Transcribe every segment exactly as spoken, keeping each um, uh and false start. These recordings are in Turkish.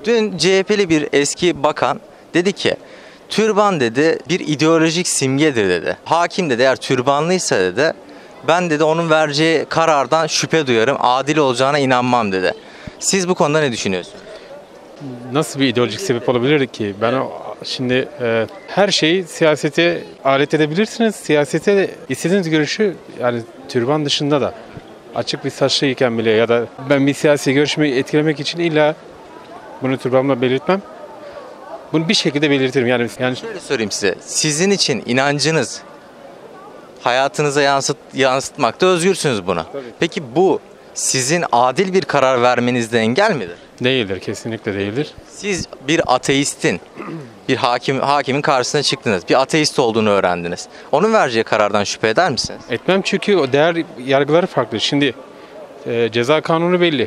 Dün C H P'li bir eski bakan dedi ki türban dedi bir ideolojik simgedir dedi. Hakim dedi eğer türbanlıysa dedi ben dedi onun vereceği karardan şüphe duyarım, adil olacağına inanmam dedi. Siz bu konuda ne düşünüyorsunuz? Nasıl bir ideolojik sebep olabilir ki? Ben o, şimdi e, her şeyi siyasete alet edebilirsiniz. Siyasete de istediğiniz görüşü yani türban dışında da açık bir saçlıyken bile ya da ben bir siyasi görüşümü etkilemek için illa bunu türbanla belirtmem. Bunu bir şekilde belirtirim. Yani yani Şöyle sorayım size. Sizin için inancınız hayatınıza yansıt, yansıtmakta özgürsünüz buna. Tabii. Peki bu sizin adil bir karar vermenizde engel midir? değildir, kesinlikle değildir. Siz bir ateistin, bir hakim hakimin karşısına çıktınız. Bir ateist olduğunu öğrendiniz. Onun vereceği karardan şüphe eder misiniz? Etmem çünkü o değer yargıları farklı. Şimdi e, ceza kanunu belli.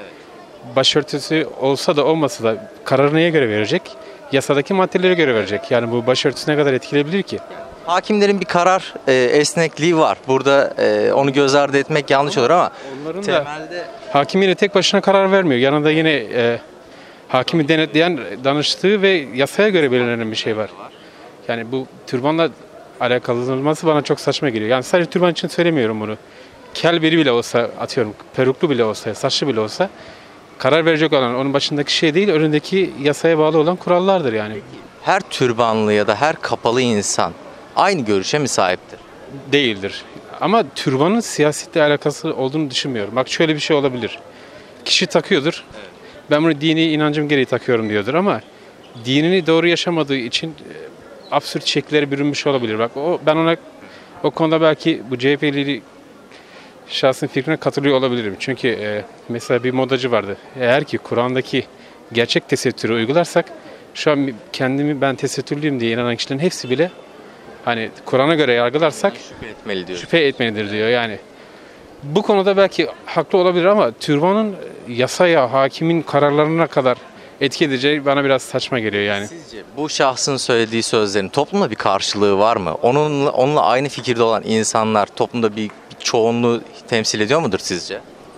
Başörtüsü olsa da olmasa da kararı neye göre verecek? Yasadaki maddelere göre verecek. Yani bu başörtüsü ne kadar etkileyebilir ki? Hakimlerin bir karar e, esnekliği var. Burada e, onu göz ardı etmek yanlış olur ama Onların da temelde hakim yine tek başına karar vermiyor. Yanında yine e, hakimi denetleyen, danıştığı ve yasaya göre belirlenen bir şey var. Yani bu türbanla alakalı olması bana çok saçma geliyor. Yani sadece türban için söylemiyorum bunu. Kel biri bile olsa, atıyorum peruklu bile olsa, saçlı bile olsa karar verecek olan onun başındaki şey değil, önündeki yasaya bağlı olan kurallardır yani. her türbanlı ya da her kapalı insan aynı görüşe mi sahiptir? Değildir. Ama türbanın siyasetle alakası olduğunu düşünmüyorum. Bak şöyle bir şey olabilir. Kişi takıyordur. Ben bunu dini inancım gereği takıyorum diyordur ama dinini doğru yaşamadığı için e, absürt şekillere bürünmüş olabilir. Bak o ben ona o konuda belki bu C H P'li şahsın fikrine katılıyor olabilirim. Çünkü e, mesela bir modacı vardı. Eğer ki Kur'an'daki gerçek tesettürü uygularsak şu an kendimi ben tesettürlüyüm diye inanan kişilerin hepsi bile hani Kur'an'a göre yargılarsak Şüphe etmeli diyor. şüphe etmelidir diyor yani. Bu konuda belki haklı olabilir ama türbanın yasaya, hakimin kararlarına kadar etki edeceği bana biraz saçma geliyor yani. Sizce bu şahsın söylediği sözlerin toplumda bir karşılığı var mı? Onunla, onunla aynı fikirde olan insanlar toplumda bir, bir çoğunluğu temsil ediyor mudur sizce?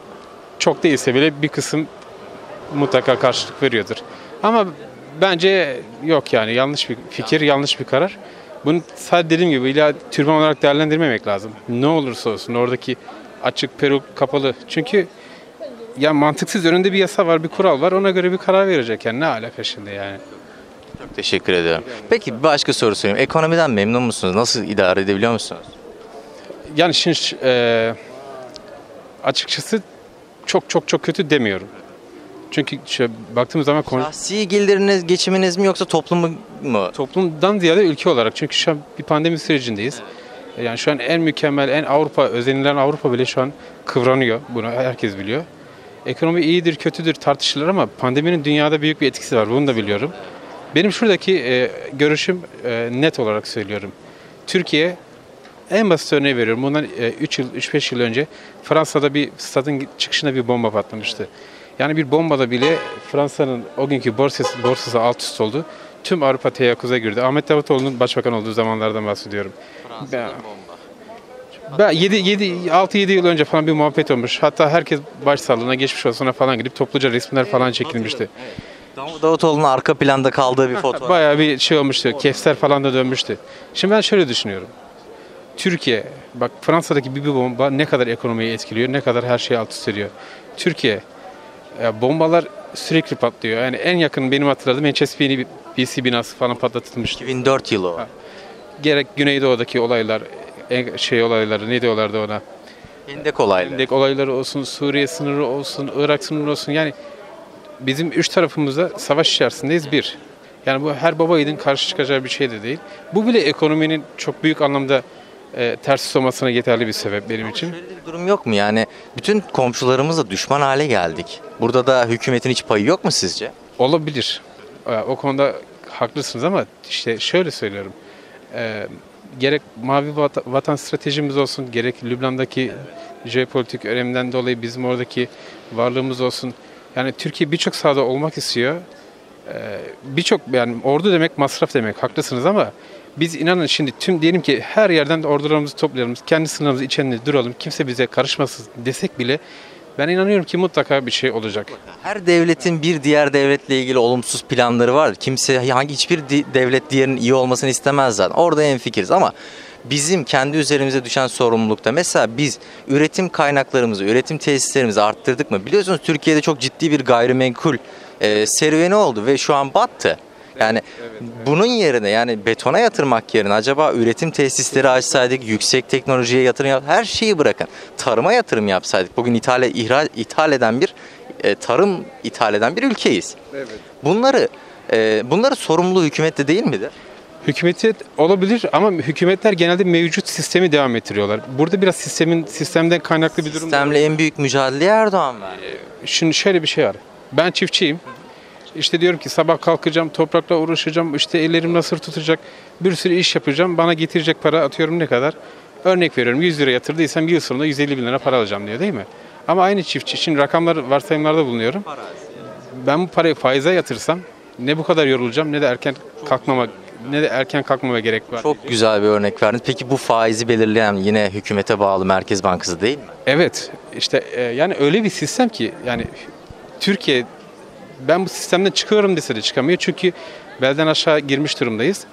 Çok değilse bile bir kısım mutlaka karşılık veriyordur. Ama bence yok yani yanlış bir fikir, yanlış bir karar. Bunu sadece dediğim gibi illa türban olarak değerlendirmemek lazım. Ne olursa olsun oradaki açık, peruk, kapalı. Çünkü ya mantıksız önünde bir yasa var, bir kural var. Ona göre bir karar verecek yani ne alaka şimdi yani. Çok teşekkür ediyorum. Peki bir başka soru sorayım. Ekonomiden memnun musunuz? Nasıl idare edebiliyor musunuz? Yani şimdi e, açıkçası çok çok çok kötü demiyorum. Çünkü şöyle baktığımız zaman konu, Şahsi geliriniz, geçiminiz mi yoksa toplumu mu? toplumdan ziyade ülke olarak. Çünkü şu an bir pandemi sürecindeyiz. Yani şu an en mükemmel, en Avrupa, özenilen Avrupa bile şu an kıvranıyor. Bunu herkes biliyor. Ekonomi iyidir, kötüdür tartışılır ama pandeminin dünyada büyük bir etkisi var. Bunu da biliyorum. Benim şuradaki e, görüşüm e, net olarak söylüyorum. Türkiye, en basit örneği veriyorum. Bundan üç yıl, üç beş yıl önce Fransa'da bir stadın çıkışına bir bomba patlamıştı. Yani bir bombada bile Fransa'nın o günkü borsası, borsası alt üst oldu. Tüm Avrupa teyakkuza girdi. Ahmet Davutoğlu'nun başbakan olduğu zamanlardan bahsediyorum. Fransa'da bomba. Ben yedi altı yedi yıl önce falan bir muhabbet olmuş. Hatta herkes başsağlığına geçmiş olsuna falan gidip topluca resimler falan çekilmişti. Davutoğlu'nun arka planda kaldığı bir fotoğraf. Bayağı bir şey olmuştu. Kefser falan da dönmüştü. Şimdi ben şöyle düşünüyorum. Türkiye, bak Fransa'daki bir bomba ne kadar ekonomiyi etkiliyor, ne kadar her şeyi alt üst ediyor. Türkiye, ya bombalar sürekli patlıyor. Yani en yakın benim hatırladığım H S B C binası falan patlatılmıştı. iki bin dört yılı o. Gerek Güneydoğu'daki olaylar, şey olayları, ne diyorlardı ona? Hendek olayları. Hendek olayları olsun, Suriye sınırı olsun, Irak sınırı olsun. Yani bizim üç tarafımızda savaş içerisindeyiz bir. Yani bu her baba yiğidin karşı çıkacağı bir şey de değil. Bu bile ekonominin çok büyük anlamda e, ters olmasına yeterli bir sebep benim için. Şöyle bir durum yok mu? Yani bütün komşularımızla düşman hale geldik. Burada da hükümetin hiç payı yok mu sizce? Olabilir. E, o konuda haklısınız ama işte şöyle söylüyorum. E, gerek Mavi Vatan, Vatan stratejimiz olsun, gerek Lübnan'daki jeopolitik öneminden dolayı bizim oradaki varlığımız olsun. Yani Türkiye birçok sahada olmak istiyor. Ee, birçok yani ordu demek masraf demek haklısınız ama biz inanın şimdi tüm diyelim ki her yerden de ordularımızı toplayalım, kendi sınırımızı içinde duralım, kimse bize karışmasın desek bile Ben inanıyorum ki mutlaka bir şey olacak. Her devletin bir diğer devletle ilgili olumsuz planları var. Kimse hangi hiçbir di- devlet diğerinin iyi olmasını istemez zaten. Orada hemfikiriz ama bizim kendi üzerimize düşen sorumlulukta mesela biz üretim kaynaklarımızı, üretim tesislerimizi arttırdık mı? Biliyorsunuz Türkiye'de çok ciddi bir gayrimenkul e, serüveni oldu ve şu an battı. Yani bunun yerine yani betona yatırmak yerine acaba üretim tesisleri açsaydık, yüksek teknolojiye yatırım yap, her şeyi bırakın. Tarıma yatırım yapsaydık. Bugün ithal, ihral, ithal eden bir e, tarım ithal eden bir ülkeyiz. Evet. Bunları e, bunları sorumluluğu hükümette değil midir? Hükümeti olabilir ama hükümetler genelde mevcut sistemi devam ettiriyorlar. Burada biraz sistemin sistemden kaynaklı bir durum. Sistemle en büyük mücadele Erdoğan verdi. Şimdi şöyle bir şey var. Ben çiftçiyim. İşte diyorum ki sabah kalkacağım, toprakla uğraşacağım, işte ellerim nasır tutacak, bir sürü iş yapacağım, bana getirecek para atıyorum ne kadar? Örnek veriyorum yüz lira yatırdıysam yıl sonunda yüz elli bin lira para alacağım diyor değil mi? Ama aynı çiftçi, şimdi rakamlar, varsayımlarda bulunuyorum. Ben bu parayı faize yatırsam ne bu kadar yorulacağım ne de erken kalkmama ne de erken kalkmama gerek var. Çok güzel bir örnek verdiniz. Peki bu faizi belirleyen yine hükümete bağlı Merkez Bankası değil mi? Evet, işte e, yani öyle bir sistem ki yani Türkiye ben bu sistemden çıkıyorum dese de çıkamıyor çünkü belden aşağı girmiş durumdayız.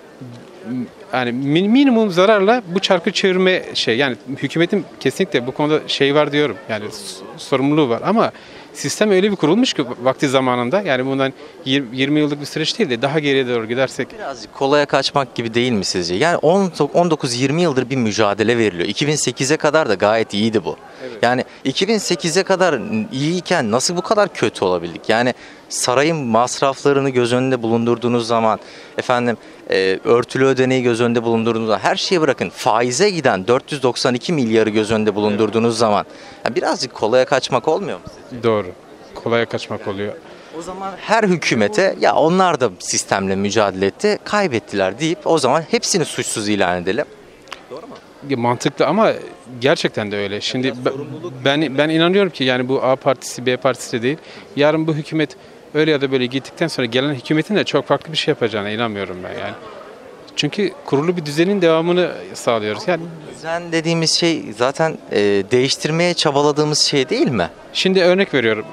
Yani minimum zararla bu çarkı çevirme şey yani hükümetin kesinlikle bu konuda şey var diyorum yani sorumluluğu var ama sistem öyle bir kurulmuş ki vakti zamanında yani bundan yirmi yıllık bir süreç değil de daha geriye doğru gidersek. Birazcık kolaya kaçmak gibi değil mi sizce? Yani on dokuz yirmi yıldır bir mücadele veriliyor. iki bin sekize kadar da gayet iyiydi bu. Evet. Yani iki bin sekize kadar iyiyken nasıl bu kadar kötü olabildik? Yani sarayın masraflarını göz önünde bulundurduğunuz zaman efendim e, örtülü ödeneği göz önünde bulundurduğunuz zaman her şeyi bırakın faize giden dört yüz doksan iki milyarı göz önünde bulundurduğunuz evet. zaman yani birazcık kolaya kaçmak olmuyor mu sizce? Doğru. Kolaya kaçmak oluyor. O zaman her hükümete ya onlar da sistemle mücadele etti, kaybettiler deyip o zaman hepsini suçsuz ilan edelim. Doğru mu? Mantıklı ama gerçekten de öyle. Şimdi ben ben inanıyorum ki yani bu A partisi B partisi de değil. Yarın bu hükümet öyle ya da böyle gittikten sonra gelen hükümetin de çok farklı bir şey yapacağına inanmıyorum ben yani. Çünkü kurulu bir düzenin devamını sağlıyoruz. Yani düzen dediğimiz şey zaten e, değiştirmeye çabaladığımız şey değil mi? Şimdi örnek veriyorum.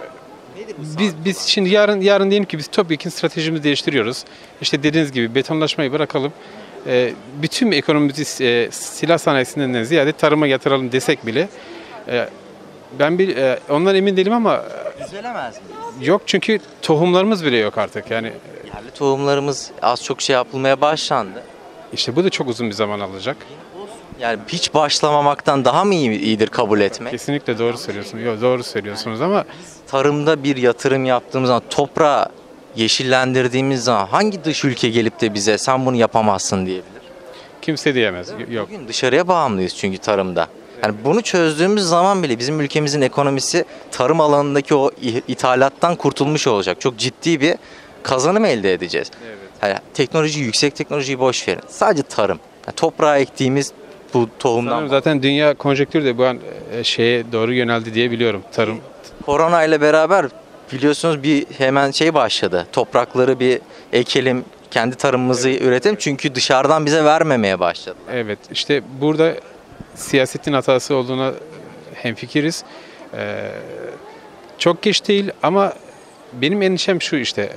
Biz biz şimdi yarın yarın diyelim ki biz topyekun stratejimizi değiştiriyoruz. İşte dediğiniz gibi betonlaşmayı bırakalım. E, bütün ekonomimizi e, silah sanayisinden ziyade tarıma yatıralım desek bile e, ben bir e, ondan emin değilim ama düzelemez mi? Yok çünkü tohumlarımız bile yok artık yani. Yerli tohumlarımız az çok şey yapılmaya başlandı. İşte bu da çok uzun bir zaman alacak. Yani hiç başlamamaktan daha mı iyi, iyidir kabul etmek? Kesinlikle doğru söylüyorsunuz. Yok, doğru söylüyorsunuz ama tarımda bir yatırım yaptığımız zaman toprağı yeşillendirdiğimiz zaman hangi dış ülke gelip de bize sen bunu yapamazsın diyebilir? Kimse diyemez. Yok. Bugün dışarıya bağımlıyız çünkü tarımda. Yani bunu çözdüğümüz zaman bile bizim ülkemizin ekonomisi tarım alanındaki o ithalattan kurtulmuş olacak. Çok ciddi bir kazanım elde edeceğiz. Evet. Yani teknoloji, yüksek teknolojiyi boş verin. Sadece tarım. Yani toprağa ektiğimiz bu tohumdan. Sanırım zaten dünya konjektürü de bu an şeye doğru yöneldi diye biliyorum. Tarım. Korona ile beraber biliyorsunuz bir hemen şey başladı. Toprakları bir ekelim, kendi tarımımızı evet. üretelim. Çünkü dışarıdan bize vermemeye başladı. Evet. İşte burada siyasetin hatası olduğuna hemfikiriz. Ee, çok geç değil ama benim endişem şu işte.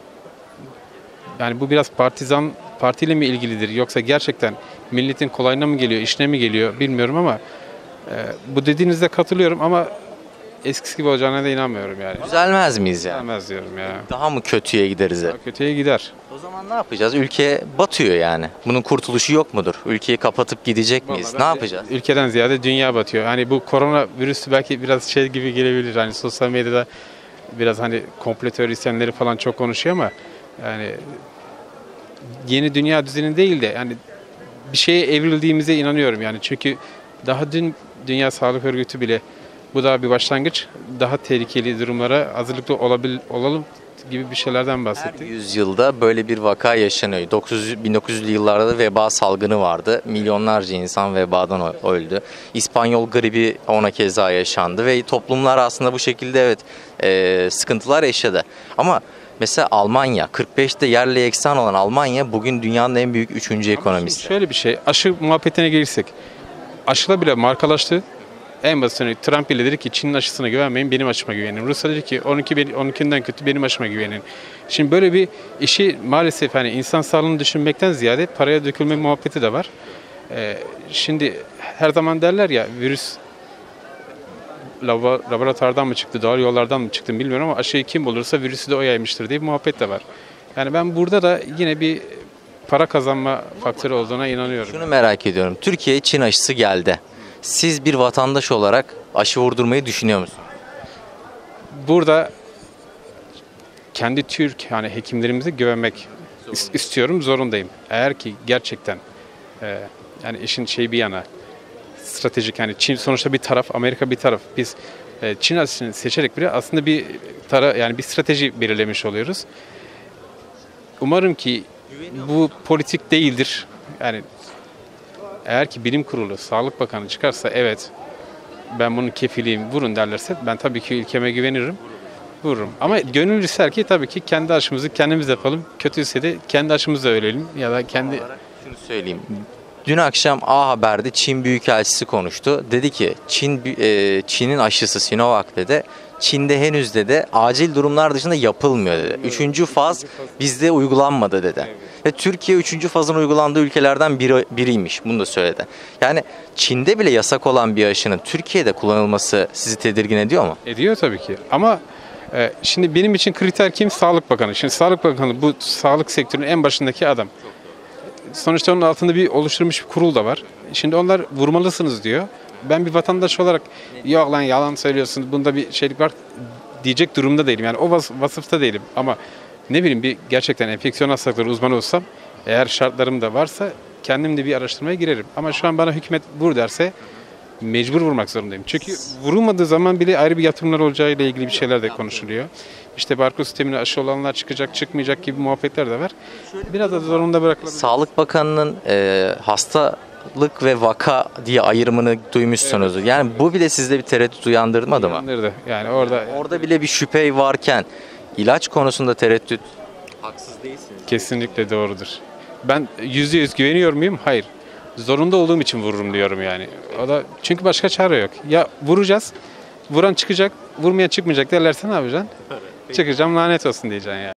Yani bu biraz partizan partiyle mi ilgilidir yoksa gerçekten milletin kolayına mı geliyor, işine mi geliyor bilmiyorum ama e, bu dediğinizde katılıyorum ama eskisi gibi olacağına da inanmıyorum yani. Düzelmez miyiz yani? Düzelmez diyorum ya. Daha mı kötüye gideriz? Daha kötüye gider. O zaman ne yapacağız? Ülke batıyor yani. Bunun kurtuluşu yok mudur? Ülkeyi kapatıp gidecek miyiz? Ne yapacağız? Ülkeden ziyade dünya batıyor. Hani bu korona virüsü belki biraz şey gibi gelebilir. Hani sosyal medyada biraz hani komplo teorisyenleri falan çok konuşuyor ama yani yeni dünya düzeni değil de yani bir şeye evrildiğimize inanıyorum yani çünkü daha dün Dünya Sağlık Örgütü bile bu daha bir başlangıç daha tehlikeli durumlara hazırlıklı olabil, olalım gibi bir şeylerden bahsetti. Her yüzyılda böyle bir vaka yaşanıyor. bin dokuz yüzlü yıllarda da veba salgını vardı. Milyonlarca insan vebadan öldü. İspanyol gribi ona keza yaşandı ve toplumlar aslında bu şekilde evet e, sıkıntılar yaşadı. Ama mesela Almanya, kırk beşte yerle eksan olan Almanya bugün dünyanın en büyük üçüncü ekonomisi. Şöyle bir şey, aşı muhabbetine gelirsek, aşıla bile markalaştı. en basit örnek Trump bile dedi ki Çin'in aşısına güvenmeyin, benim aşıma güvenin. Rusya dedi ki onunki benim- onunkinden kötü, benim aşıma güvenin. Şimdi böyle bir işi maalesef hani insan sağlığını düşünmekten ziyade paraya dökülme muhabbeti de var. Ee, şimdi her zaman derler ya virüs lava- laboratuvardan mı çıktı, doğal yollardan mı çıktı bilmiyorum ama aşıyı kim bulursa virüsü de o yaymıştır diye bir muhabbet de var. Yani ben burada da yine bir para kazanma faktörü olduğuna inanıyorum. Şunu merak ediyorum. Türkiye'ye Çin aşısı geldi. Siz bir vatandaş olarak aşı vurdurmayı düşünüyor musunuz? Burada kendi Türk yani hekimlerimize güvenmek is- istiyorum, zorundayım. Eğer ki gerçekten e, yani işin şey bir yana stratejik yani Çin sonuçta bir taraf, Amerika bir taraf. Biz e, Çin aşısını seçerek bile aslında bir tara yani bir strateji belirlemiş oluyoruz. Umarım ki bu politik değildir. Yani eğer ki bilim kurulu, Sağlık Bakanı çıkarsa evet ben bunun kefiliyim vurun derlerse ben tabii ki ülkeme güvenirim. Vururum. Ama gönül ister ki tabii ki kendi aşımızı kendimiz yapalım. Kötüyse de kendi aşımızla ölelim ya da kendi Şunu söyleyeyim. Dün akşam A Haber'de Çin Büyükelçisi konuştu. Dedi ki Çin e, Çin'in aşısı Sinovac dedi. Çin'de henüz dedi acil durumlar dışında yapılmıyor dedi. Üçüncü faz bizde uygulanmadı dedi. Ve Türkiye üçüncü fazın uygulandığı ülkelerden biri, biriymiş. Bunu da söyledi. Yani Çin'de bile yasak olan bir aşının Türkiye'de kullanılması sizi tedirgin ediyor mu? ediyor tabii ki. Ama e, şimdi benim için kriter kim? Sağlık Bakanı. Şimdi Sağlık Bakanı bu sağlık sektörünün en başındaki adam. Sonuçta onun altında bir oluşturmuş bir kurul da var. Şimdi onlar vurmalısınız diyor. Ben bir vatandaş olarak yok lan yalan söylüyorsun bunda bir şeylik var diyecek durumda değilim. Yani o vas- vasıfta değilim ama ne bileyim bir gerçekten enfeksiyon hastalıkları uzmanı olsam eğer şartlarım da varsa kendim de bir araştırmaya girerim. Ama şu an bana hükümet vur derse mecbur vurmak zorundayım. Çünkü vurulmadığı zaman bile ayrı bir yatırımlar olacağı ile ilgili bir şeyler de konuşuluyor. İşte barkod sistemine aşı olanlar çıkacak çıkmayacak gibi muhabbetler de var. Biraz da zorunda bırakılabilir. Sağlık Bakanı'nın e, hastalık ve vaka diye ayrımını duymuşsunuzdur. Yani bu bile sizde bir tereddüt uyandırmadı mı? Uyandırdı. Yani orada Orada bile bir şüphe varken ilaç konusunda tereddüt haksız değilsiniz. kesinlikle doğrudur. Ben yüzde yüz güveniyor muyum? Hayır. Zorunda olduğum için vururum diyorum yani. O da çünkü başka çare yok. Ya vuracağız, vuran çıkacak, vurmaya çıkmayacak derlerse ne yapacaksın? Çıkacağım lanet olsun diyeceksin yani.